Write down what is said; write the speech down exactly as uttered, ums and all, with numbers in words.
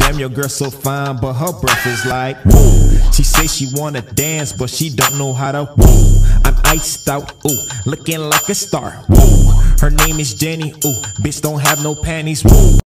Damn, your girl so fine, but her breath is like woo. She say she wanna dance, but she don't know how to woo. I'm iced out, ooh, looking like a star, woo. Her name is Jenny, ooh, bitch don't have no panties, woo.